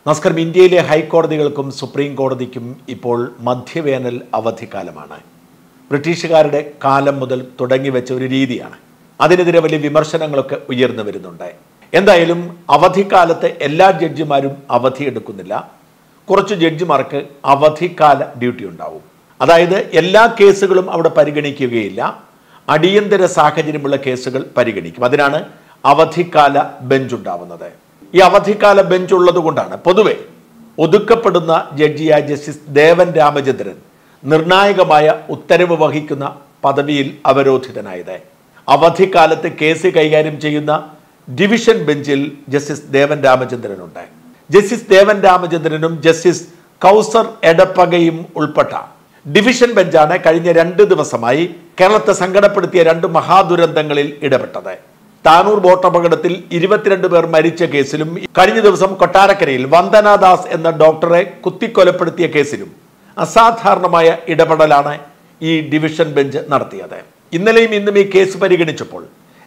നമസ്കാരം. ഇന്ത്യയിലെ ഹൈക്കോടതികൾക്കും സുപ്രീം കോടതിക്കും ഇപ്പോൾ മധ്യവേനൽ അവധിക്കാലമാണ്. ബ്രിട്ടീഷുകാരുടെ കാലം മുതൽ തുടങ്ങിവെച്ച ഒരു രീതിയാണ്. അതിനെതിരെ വലിയ വിമർശനങ്ങളൊക്കെ ഉയർന്നു വരുന്നുണ്ട്. എന്തായാലും അവധിക്കാലത്ത് എല്ലാ ജഡ്ജിമാരും അവധിയെടുക്കുന്നില്ല. കുറച്ച് ജഡ്ജിമാർക്ക് അവധിക്കാല ഡ്യൂട്ടി ഉണ്ടാവും. അതായത് എല്ലാ കേസുകളും അവിടെ പരിഗണിക്കുകയില്ല. അടിയന്തര സാഹചര്യമുള്ള കേസുകൾ പരിഗണിക്കും. അതിനാണ് അവധിക്കാല ബെഞ്ച് ഉണ്ടാവുന്നത്. ഈ അവധിക്കാല ബെഞ്ച് ഉള്ളത് കൊണ്ടാണ് പൊതുവെ ഒതുക്കപ്പെടുന്ന ജഡ്ജിയായ ജസ്റ്റിസ് ദേവൻ രാമചന്ദ്രൻ നിർണായകമായ ഉത്തരവ് വഹിക്കുന്ന പദവിയിൽ അവരോധിതനായത്. അവധിക്കാലത്ത് കേസ് കൈകാര്യം ചെയ്യുന്ന ഡിവിഷൻ ബെഞ്ചിൽ ജസ്റ്റിസ് ദേവൻ രാമചന്ദ്രനുണ്ട്. ജസ്റ്റിസ് ദേവൻ രാമചന്ദ്രനും ജസ്റ്റിസ് കൗസർ എടപ്പകയും ഉൾപ്പെട്ട ഡിവിഷൻ ബെഞ്ചാണ് കഴിഞ്ഞ 2 ദിവസമായി കേരളത്തെ സങ്കടപ്പെടുത്തിയ 2 മഹാദുരന്തങ്ങളിൽ ഇടപെട്ടത്. താനൂർ ബോട്ടപകടത്തിൽ 22 പേർ മരിച്ച കേസിലും കഴിഞ്ഞ ദിവസം കൊട്ടാരക്കരയിൽ വന്ദനാദാസ് എന്ന ഡോക്ടറെ കുത്തിക്കൊലപ്പെടുത്തിയ കേസിലും അസാധാരണമായ ഇടപെടലാണ് ഈ ഡിവിഷൻ ബെഞ്ച് നടത്തിയത്. ഇന്നലെയും ഇന്നും ഈ കേസ് പരിഗണിച്ചപ്പോൾ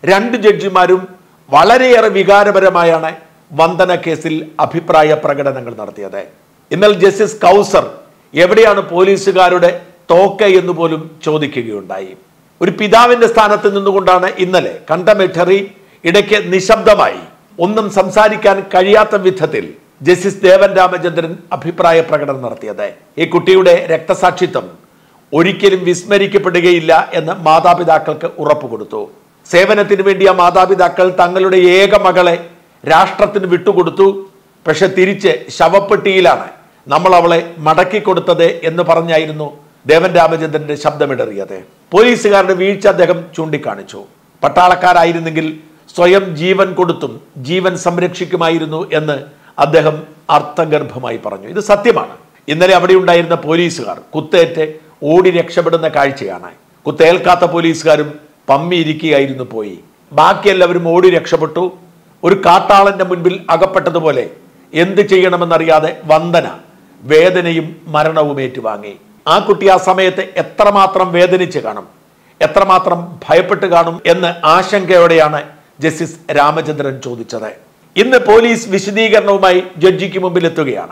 2 ജഡ്ജിമാരും വളരെയേറെ വികാരപരമായാണ് വന്ദന കേസിൽ അഭിപ്രായ പ്രകടനങ്ങൾ നടത്തിയത്. എന്നാൽ ജസ്റ്റിസ് കൗസർ എവിടെയാണ് പോലീസുകാരുടെ തോക്ക് എന്ന് പോലും ചോദിക്കുകയുണ്ടായി. ഒരു പിതാവിന്റെ സ്ഥാനത്ത് നിന്നുകൊണ്ടാണ് ഇന്നലെ കണ്ടമെറ്ററി ഇടയ്ക്ക് നിശബ്ദമായി ഒന്നും സംസാരിക്കാൻ കഴിയാത്ത വിധത്തിൽ ജസ്റ്റിസ് ദേവൻ രാമചന്ദ്രൻ അഭിപ്രായ പ്രകടനം നടത്തിയത്. ഈ കുട്ടിയുടെ രക്തസാക്ഷിത്വം ഒരിക്കലും വിസ്മരിക്കപ്പെടുകയില്ല എന്ന് മാതാപിതാക്കൾക്ക് ഉറപ്പുകൊടുത്തു. സേവനത്തിന് വേണ്ടിയ മാതാപിതാക്കൾ തങ്ങളുടെ ഏക മകളെ രാഷ്ട്രത്തിന് വിട്ടുകൊടുത്തു. പക്ഷെ തിരിച്ച് ശവപ്പെട്ടിയിലാണ് നമ്മൾ അവളെ മടക്കിക്കൊടുത്തത് എന്ന് പറഞ്ഞായിരുന്നു ദേവൻ രാമചന്ദ്രന്റെ ശബ്ദമിടറിയത്. പോലീസുകാരുടെ വീഴ്ച അദ്ദേഹം ചൂണ്ടിക്കാണിച്ചു. പട്ടാളക്കാരായിരുന്നെങ്കിൽ സ്വയം ജീവൻ കൊടുത്തും ജീവൻ സംരക്ഷിക്കുമായിരുന്നു എന്ന് അദ്ദേഹം അർത്ഥഗർഭമായി പറഞ്ഞു. ഇത് സത്യമാണ്. ഇന്നലെ അവിടെ ഉണ്ടായിരുന്ന പോലീസുകാർ കുത്തേറ്റ് ഓടി രക്ഷപ്പെടുന്ന കാഴ്ചയാണ്. കുത്തേൽക്കാത്ത പോലീസുകാരും പമ്മിയിരിക്കുകയായിരുന്നു പോയി. ബാക്കി എല്ലാവരും ഓടി രക്ഷപ്പെട്ടു. ഒരു കാട്ടാളന്റെ മുൻപിൽ അകപ്പെട്ടതുപോലെ എന്ത് ചെയ്യണമെന്നറിയാതെ വന്ദന വേദനയും മരണവും ഏറ്റുവാങ്ങി. ആ കുട്ടി ആ സമയത്ത് എത്രമാത്രം വേദനിച്ച് കാണും, എത്രമാത്രം ഭയപ്പെട്ട് കാണും എന്ന് ആശങ്കയോടെയാണ് ജസ്റ്റിസ് രാമചന്ദ്രൻ ചോദിച്ചത്. ഇന്ന് പോലീസ് വിശദീകരണവുമായി ജഡ്ജിക്ക് മുമ്പിൽ എത്തുകയാണ്.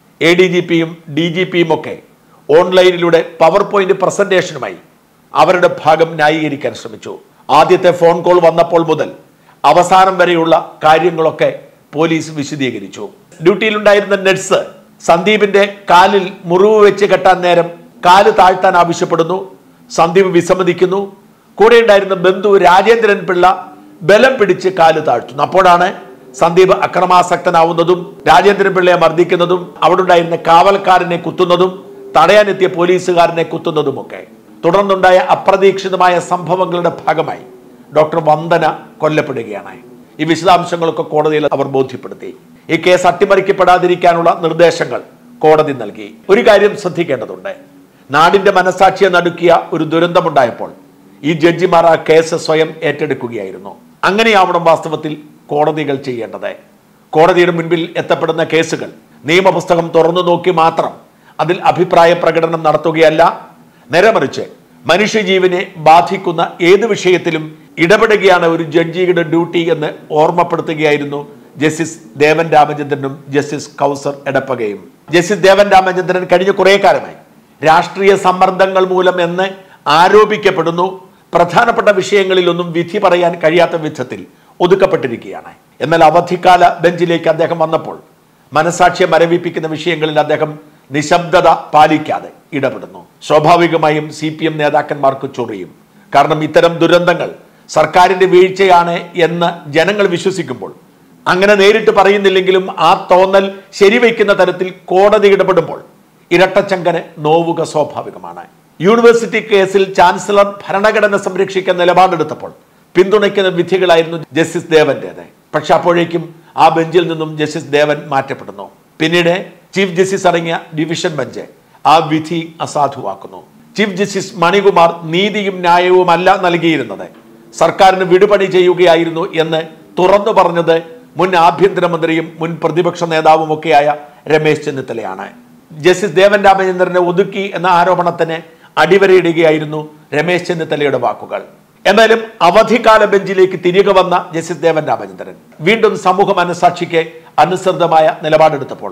ADGPയും DGPയും ഒക്കെ ഓൺലൈനിലൂടെ പവർ പോയിന്റ് പ്രസന്റേഷനുമായി അവരുടെ ഭാഗം ന്യായീകരിക്കാൻ ശ്രമിച്ചു. ആദ്യത്തെ ഫോൺ കോൾ വന്നപ്പോൾ മുതൽ അവസാനം വരെയുള്ള കാര്യങ്ങളൊക്കെ പോലീസ് വിശദീകരിച്ചു. ഡ്യൂട്ടിയിലുണ്ടായിരുന്ന നഴ്സ് സന്ദീപിന്റെ കാലിൽ മുറിവ് വെച്ച് കെട്ടാൻ നേരം കാല് താഴ്ത്താൻ ആവശ്യപ്പെടുന്നു. സന്ദീപ് വിസമ്മതിക്കുന്നു. കൂടെ ഉണ്ടായിരുന്ന ബന്ധു രാജേന്ദ്രൻ പിള്ള ബലം പിടിച്ച് കാല് താഴ്ത്തുന്നു. അപ്പോഴാണ് സന്ദീപ് അക്രമാസക്തനാവുന്നതും രാജേന്ദ്രൻ പിള്ളയെ മർദ്ദിക്കുന്നതും അവിടെ ഉണ്ടായിരുന്ന കാവൽക്കാരനെ കുത്തുന്നതും തടയാനെത്തിയ പോലീസുകാരനെ കുത്തുന്നതുമൊക്കെ. തുടർന്നുണ്ടായ അപ്രതീക്ഷിതമായ സംഭവങ്ങളുടെ ഭാഗമായി ഡോക്ടർ വന്ദന കൊല്ലപ്പെടുകയാണ്. ഈ വിശദാംശങ്ങളൊക്കെ കോടതിയിൽ അവർ ബോധ്യപ്പെടുത്തി. ഈ കേസ് അട്ടിമറിക്കപ്പെടാതിരിക്കാനുള്ള നിർദ്ദേശങ്ങൾ കോടതി നൽകി. ഒരു കാര്യം ശ്രദ്ധിക്കേണ്ടതുണ്ട്. നാടിന്റെ മനസാക്ഷിയെ നടുക്കിയ ഒരു ദുരന്തമുണ്ടായപ്പോൾ ഈ ജഡ്ജിമാർ ആ കേസ് സ്വയം ഏറ്റെടുക്കുകയായിരുന്നു. അങ്ങനെയാവണം വാസ്തവത്തിൽ കോടതികൾ ചെയ്യേണ്ടത്. കോടതിയുടെ മുൻപിൽ എത്തപ്പെടുന്ന കേസുകൾ നിയമപുസ്തകം തുറന്നു നോക്കി മാത്രം അതിൽ അഭിപ്രായ പ്രകടനം നടത്തുകയല്ല, നേരെമറിച്ച് മനുഷ്യജീവനെ ബാധിക്കുന്ന ഏത് വിഷയത്തിലും ഇടപെടുകയാണ് ഒരു ജഡ്ജിയുടെ ഡ്യൂട്ടി എന്ന് ഓർമ്മപ്പെടുത്തുകയായിരുന്നു ജസ്റ്റിസ് ദേവൻ രാമചന്ദ്രനും ജസ്റ്റിസ് കൗസർ എടപ്പകയും. ജസ്റ്റിസ് ദേവൻ രാമചന്ദ്രൻ കഴിഞ്ഞ കുറേ കാലമായി രാഷ്ട്രീയ സമ്മർദ്ദങ്ങൾ മൂലം എന്ന് ആരോപിക്കപ്പെടുന്നു. പ്രധാനപ്പെട്ട വിഷയങ്ങളിലൊന്നും വിധി പറയാൻ കഴിയാത്ത വിധത്തിൽ ഒതുക്കപ്പെട്ടിരിക്കുകയാണ്. എന്നാൽ അവധിക്കാല ബെഞ്ചിലേക്ക് അദ്ദേഹം വന്നപ്പോൾ മനസാക്ഷിയെ മരവിപ്പിക്കുന്ന വിഷയങ്ങളിൽ അദ്ദേഹം നിശബ്ദത പാലിക്കാതെ ഇടപെടുന്നു. സ്വാഭാവികമായും CPM നേതാക്കന്മാർക്ക് ചൊറിയും. കാരണം ഇത്തരം ദുരന്തങ്ങൾ സർക്കാരിന്റെ വീഴ്ചയാണ് എന്ന് ജനങ്ങൾ വിശ്വസിക്കുമ്പോൾ, അങ്ങനെ നേരിട്ട് പറയുന്നില്ലെങ്കിലും ആ തോന്നൽ ശരിവയ്ക്കുന്ന തരത്തിൽ കോടതി ഇടപെടുമ്പോൾ ഇരട്ടച്ചങ്കന് നോവുക സ്വാഭാവികമാണ്. യൂണിവേഴ്സിറ്റി കേസിൽ ചാൻസലർ ഭരണഘടന സംരക്ഷിക്കാൻ നിലപാടെടുത്തപ്പോൾ പിന്തുണയ്ക്കുന്ന വിധികളായിരുന്നു ജസ്റ്റിസ് ദേവന്റേത്. പക്ഷെ അപ്പോഴേക്കും ആ ബെഞ്ചിൽ നിന്നും ജസ്റ്റിസ് ദേവൻ മാറ്റപ്പെടുന്നു. പിന്നീട് ചീഫ് ജസ്റ്റിസ് അടങ്ങിയ ഡിവിഷൻ ബെഞ്ച് ആ വിധി അസാധുവാക്കുന്നു. ചീഫ് ജസ്റ്റിസ് മണികുമാർ നീതിയും ന്യായവുമല്ല നൽകിയിരുന്നത്, സർക്കാരിന് വിടുപണി ചെയ്യുകയായിരുന്നു എന്ന് തുറന്നു പറഞ്ഞത് മുൻ ആഭ്യന്തരമന്ത്രിയും മുൻ പ്രതിപക്ഷ നേതാവുമൊക്കെയായ രമേശ് ചെന്നിത്തലയാണ്. ജസ്റ്റിസ് ദേവൻ രാമചന്ദ്രനെ ഒതുക്കി എന്ന ആരോപണത്തിന് അടിവരയിടുകയായിരുന്നു രമേശ് ചെന്നിത്തലയുടെ വാക്കുകൾ. എന്നാലും അവധിക്കാല ബെഞ്ചിലേക്ക് തിരികെ വന്ന ജസ്റ്റിസ് ദേവൻ രാമചന്ദ്രൻ വീണ്ടും സമൂഹ മനസാക്ഷിക്ക് അനുസൃതമായ നിലപാടെടുത്തപ്പോൾ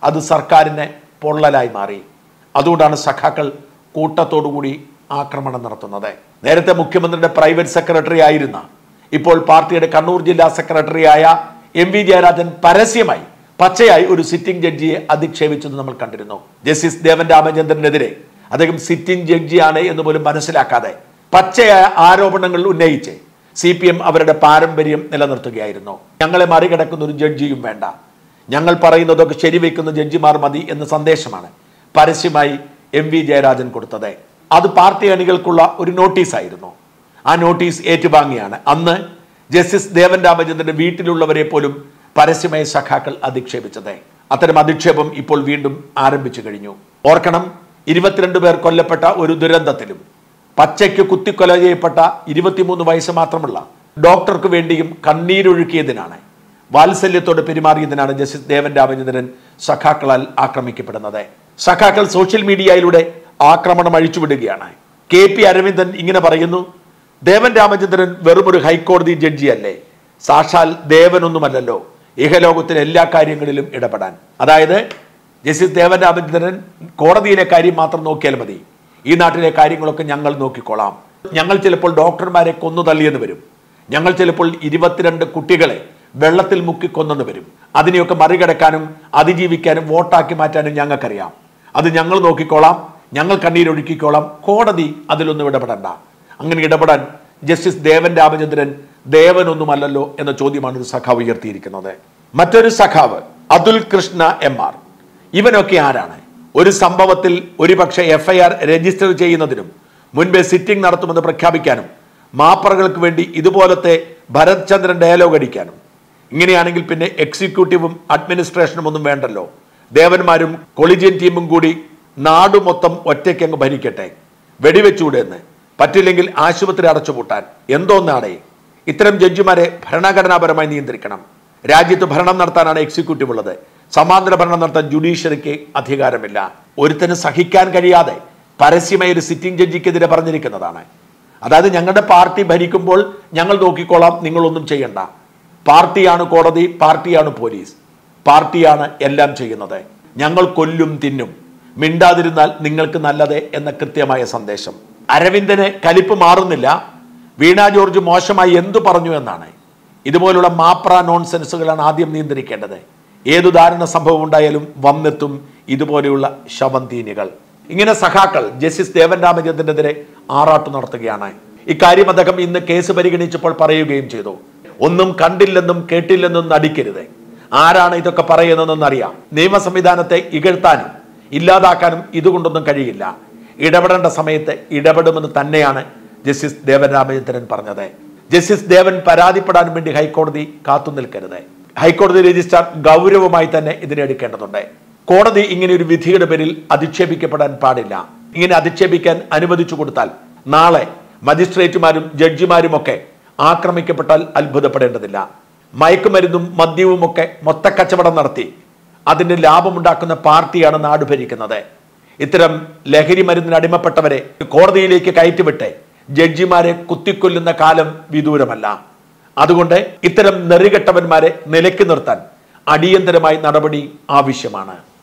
അത് സർക്കാരിന് പൊള്ളലായി മാറി. അതുകൊണ്ടാണ് സഖാക്കൾ കൂട്ടത്തോടുകൂടി ആക്രമണം നടത്തുന്നത്. നേരത്തെ മുഖ്യമന്ത്രിയുടെ പ്രൈവറ്റ് സെക്രട്ടറി ആയിരുന്ന, ഇപ്പോൾ പാർട്ടിയുടെ കണ്ണൂർ ജില്ലാ സെക്രട്ടറിയായ MV ജയരാജൻ പരസ്യമായി പച്ചയായി ഒരു സിറ്റിംഗ് ജഡ്ജിയെ അധിക്ഷേപിച്ചത് നമ്മൾ കണ്ടിരുന്നു. ജസ്റ്റിസ് ദേവൻ രാമചന്ദ്രനെതിരെ അദ്ദേഹം സിറ്റിംഗ് ജഡ്ജിയാണ് എന്ന് പോലും മനസ്സിലാക്കാതെ പച്ചയായ ആരോപണങ്ങൾ ഉന്നയിച്ച് CPM അവരുടെ പാരമ്പര്യം നിലനിർത്തുകയായിരുന്നു. ഞങ്ങളെ മറികടക്കുന്ന ഒരു ജഡ്ജിയും വേണ്ട, ഞങ്ങൾ പറയുന്നതൊക്കെ ശരിവെക്കുന്ന ജഡ്ജിമാർ മതി എന്ന സന്ദേശമാണ് പരസ്യമായി MV ജയരാജൻ കൊടുത്തത്. അത് പാർട്ടി അണികൾക്കുള്ള ഒരു നോട്ടീസായിരുന്നു. ആ നോട്ടീസ് ഏറ്റുവാങ്ങിയാണ് അന്ന് ജസ്റ്റിസ് ദേവൻ രാമചന്ദ്രന്റെ വീട്ടിലുള്ളവരെ പോലും പരസ്യമായി സഖാക്കൾ അധിക്ഷേപിച്ചത്. അത്തരം അധിക്ഷേപം ഇപ്പോൾ വീണ്ടും ആരംഭിച്ചു കഴിഞ്ഞു. ഓർക്കണം, 22 പേർ കൊല്ലപ്പെട്ട ഒരു ദുരന്തത്തിലും പച്ചയ്ക്ക് കുത്തിക്കൊല ചെയ്യപ്പെട്ട 23 വയസ്സ് മാത്രമുള്ള ഡോക്ടർക്ക് വേണ്ടിയും കണ്ണീരൊഴുക്കിയതിനാണ്, വാത്സല്യത്തോട് പെരുമാറിയതിനാണ് ജസ്റ്റിസ് ദേവൻ രാമചന്ദ്രൻ സഖാക്കളാൽ ആക്രമിക്കപ്പെടുന്നത്. സഖാക്കൾ സോഷ്യൽ മീഡിയയിലൂടെ ആക്രമണം അഴിച്ചുവിടുകയാണ്. KP അരവിന്ദൻ ഇങ്ങനെ പറയുന്നു: ദേവൻ രാമചന്ദ്രൻ വെറുമൊരു ഹൈക്കോടതി ജഡ്ജിയല്ലേ, സാക്ഷാൽ ദേവനൊന്നുമല്ലല്ലോ ഇഹലോകത്തിലെ എല്ലാ കാര്യങ്ങളിലും ഇടപെടാൻ. അതായത് ജസ്റ്റിസ് ദേവൻ രാമചന്ദ്രൻ കോടതിയിലെ കാര്യം മാത്രം നോക്കിയാൽ മതി, ഈ നാട്ടിലെ കാര്യങ്ങളൊക്കെ ഞങ്ങൾ നോക്കിക്കോളാം. ഞങ്ങൾ ചിലപ്പോൾ ഡോക്ടർമാരെ കൊന്നു തള്ളിയെന്ന് വരും, ഞങ്ങൾ ചിലപ്പോൾ 22 കുട്ടികളെ വെള്ളത്തിൽ മുക്കി കൊന്നെന്ന് വരും. അതിനെയൊക്കെ മറികടക്കാനും അതിജീവിക്കാനും വോട്ടാക്കി മാറ്റാനും ഞങ്ങൾക്കറിയാം. അത് ഞങ്ങൾ നോക്കിക്കോളാം, ഞങ്ങൾ കണ്ണീരൊഴുക്കിക്കോളാം, കോടതി അതിലൊന്നും ഇടപെടണ്ട. അങ്ങനെ ഇടപെടാൻ ജസ്റ്റിസ് ദേവൻ രാമചന്ദ്രൻ ദേവനൊന്നുമല്ലല്ലോ എന്ന ചോദ്യമാണ് ഒരു സഖാവ് ഉയർത്തിയിരിക്കുന്നത്. മറ്റൊരു സഖാവ് അതുൽ കൃഷ്ണ MR. ഇവനൊക്കെ ആരാണ്? ഒരു സംഭവത്തിൽ ഒരുപക്ഷെ FIR രജിസ്റ്റർ ചെയ്യുന്നതിനും മുൻപേ സിറ്റിംഗ് നടത്തുമെന്ന് പ്രഖ്യാപിക്കാനും മാപ്പറകൾക്ക് വേണ്ടി ഇതുപോലത്തെ ഭരത് ചന്ദ്രൻ ഡയലോഗ് അടിക്കാനും. ഇങ്ങനെയാണെങ്കിൽ പിന്നെ എക്സിക്യൂട്ടീവും അഡ്മിനിസ്ട്രേഷനും ഒന്നും വേണ്ടല്ലോ, ദേവന്മാരും കൊളീജിയൻ ടീമും കൂടി നാടു മൊത്തം ഒറ്റയ്ക്കങ്ങ് ഭരിക്കട്ടെ, വെടിവെച്ചൂടെ എന്ന്, പറ്റില്ലെങ്കിൽ ആശുപത്രി അടച്ചുപൂട്ടാൻ. എന്തോന്നാണ് ഇത്തരം ജഡ്ജിമാരെ ഭരണഘടനാപരമായി നിയന്ത്രിക്കണം. രാജ്യത്ത് ഭരണം നടത്താനാണ് എക്സിക്യൂട്ടീവ് ഉള്ളത്, സമാന്തര ഭരണം നടത്താൻ ജുഡീഷ്യറിക്ക് അധികാരമില്ല. ഒരുത്തന് സഹിക്കാൻ കഴിയാതെ പരസ്യമായ ഒരു സിറ്റിംഗ് ജഡ്ജിക്കെതിരെ പറഞ്ഞിരിക്കുന്നതാണ്. അതായത് ഞങ്ങളുടെ പാർട്ടി ഭരിക്കുമ്പോൾ ഞങ്ങൾ നോക്കിക്കോളാം, നിങ്ങളൊന്നും ചെയ്യണ്ട. പാർട്ടിയാണ് കോടതി, പാർട്ടിയാണ് പോലീസ്, പാർട്ടിയാണ് എല്ലാം ചെയ്യുന്നത്, ഞങ്ങൾ കൊല്ലും തിന്നും, മിണ്ടാതിരുന്നാൽ നിങ്ങൾക്ക് നല്ലത് എന്ന കൃത്യമായ സന്ദേശം. അരവിന്ദന് കലിപ്പ് മാറുന്നില്ല. വീണ ജോർജ് മോശമായി എന്തു പറഞ്ഞു എന്നാണ്. ഇതുപോലുള്ള മാപ്ര നോൺസെൻസുകളാണ് ആദ്യം നിയന്ത്രിക്കേണ്ടത്. ഏതു ദാരുണ സംഭവം ഉണ്ടായാലും വന്നെത്തും ഇതുപോലെയുള്ള ശവന്തീനികൾ. ഇങ്ങനെ സഖാക്കൾ ജസ്റ്റിസ് ദേവൻ രാമചന്ദ്രനെതിരെ ആറാട്ടു നടത്തുകയാണ്. ഇക്കാര്യം അദ്ദേഹം ഇന്ന് കേസ് പരിഗണിച്ചപ്പോൾ പറയുകയും ചെയ്തു. ഒന്നും കണ്ടില്ലെന്നും കേട്ടില്ലെന്നും നടിക്കരുത്. ആരാണ് ഇതൊക്കെ പറയുന്നതെന്നറിയാം. നിയമ സംവിധാനത്തെ ഇകഴ്ത്താനും ഇല്ലാതാക്കാനും ഇതുകൊണ്ടൊന്നും കഴിയില്ല. ഇടപെടേണ്ട സമയത്ത് ഇടപെടുമെന്ന് തന്നെയാണ് ജസ്റ്റിസ് ദേവൻ രാമചന്ദ്രൻ പറഞ്ഞത്. ജസ്റ്റിസ് ദേവൻ പരാതിപ്പെടാൻ വേണ്ടി ഹൈക്കോടതി കാത്തു നിൽക്കരുത്. ഹൈക്കോടതി രജിസ്ട്രാർ ഗൗരവമായി തന്നെ ഇതിനെ എടുക്കേണ്ടതുണ്ട്. കോടതി ഇങ്ങനെ ഒരു വിധിയുടെ പേരിൽ അധിക്ഷേപിക്കപ്പെടാൻ പാടില്ല. ഇങ്ങനെ അധിക്ഷേപിക്കാൻ അനുവദിച്ചു കൊടുത്താൽ നാളെ മജിസ്ട്രേറ്റുമാരും ജഡ്ജിമാരുമൊക്കെ ആക്രമിക്കപ്പെട്ടാൽ അത്ഭുതപ്പെടേണ്ടതില്ല. മയക്കുമരുന്നും മദ്യവുമൊക്കെ മൊത്തക്കച്ചവടം നടത്തി അതിന് ലാഭമുണ്ടാക്കുന്ന പാർട്ടിയാണ് നാട് ഭരിക്കുന്നത്. ഇത്തരം ലഹരി മരുന്നിന് അടിമപ്പെട്ടവരെ കോടതിയിലേക്ക് കയറ്റിവിട്ട് ജഡ്ജിമാരെ കുത്തിക്കൊല്ലുന്ന കാലം വിദൂരമല്ല. അതുകൊണ്ട് ഇത്തരം നെറികെട്ടവന്മാരെ നിലയ്ക്ക് നിർത്താൻ അടിയന്തരമായി നടപടി ആവശ്യമാണ്.